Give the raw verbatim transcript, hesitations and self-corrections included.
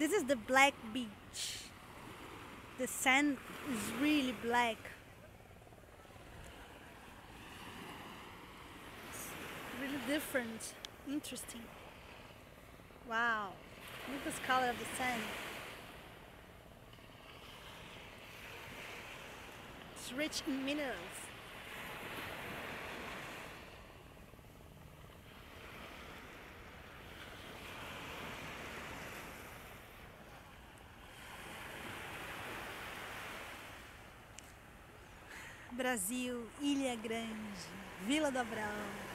This is the black beach. The sand is really black. It's really different. Interesting. Wow. Look at this color of the sand. It's rich in minerals. Brasil, Ilha Grande, Vila do Abrão.